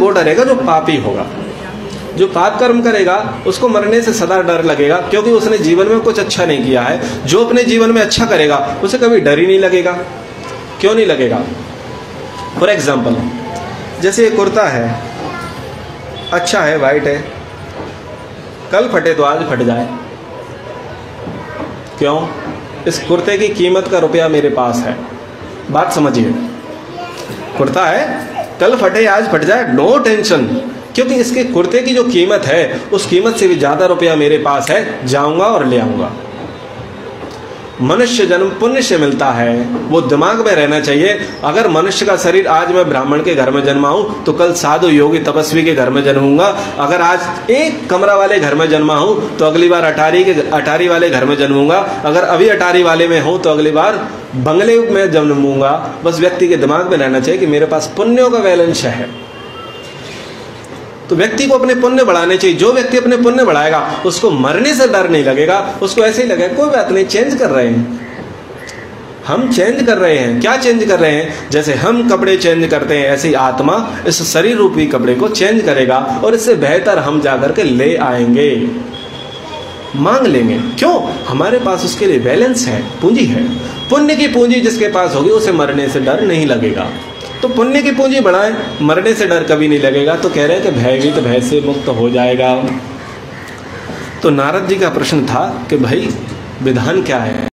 वो डरेगा जो पापी होगा। जो पाप कर्म करेगा उसको मरने से सदा डर लगेगा, क्योंकि उसने जीवन में कुछ अच्छा नहीं किया है। जो अपने जीवन में अच्छा करेगा उसे कभी डर ही नहीं लगेगा। क्यों नहीं लगेगा? फॉर एग्जाम्पल, जैसे ये कुर्ता है, अच्छा है, वाइट है, कल फटे तो आज फट जाए। क्यों? इस कुर्ते की कीमत का रुपया मेरे पास है। बात समझिए, कुर्ता है, कल फटे आज फट जाए, नो टेंशन, क्योंकि इसके कुर्ते की जो कीमत है उस कीमत से भी ज्यादा रुपया मेरे पास है, जाऊंगा और ले आऊंगा। मनुष्य जन्म पुण्य से मिलता है, वो दिमाग में रहना चाहिए। अगर मनुष्य का शरीर, आज मैं ब्राह्मण के घर में जन्मा हूं तो कल साधु योगी तपस्वी के घर में जन्मूंगा। अगर आज एक कमरा वाले घर में जन्मा हूं तो अगली बार अटारी वाले घर में जन्मूंगा। अगर अभी अटारी वाले में हूं तो अगली बार बंगले में जन्मूंगा। बस व्यक्ति के दिमाग में रहना चाहिए कि मेरे पास पुण्यों का बैलेंस है। तो व्यक्ति को अपने पुण्य बढ़ाने चाहिए। जो व्यक्ति अपने पुण्य बढ़ाएगा उसको मरने से डर नहीं लगेगा, उसको ऐसे ही लगेगा कोई बात नहीं, चेंज कर रहे हैं हम, चेंज कर रहे हैं। क्या चेंज कर रहे हैं? जैसे हम कपड़े चेंज करते हैं ऐसे ही आत्मा इस शरीर रूपी कपड़े को चेंज करेगा और इससे बेहतर हम जाकर के ले आएंगे, मांग लेंगे। क्यों? हमारे पास उसके लिए बैलेंस है, पूंजी है। पुण्य की पूंजी जिसके पास होगी उसे मरने से डर नहीं लगेगा। तो पुण्य की पूंजी बढ़ाएं, मरने से डर कभी नहीं लगेगा। तो कह रहे हैं कि भयभीत भय से मुक्त हो जाएगा। तो नारद जी का प्रश्न था कि भाई विधान क्या है?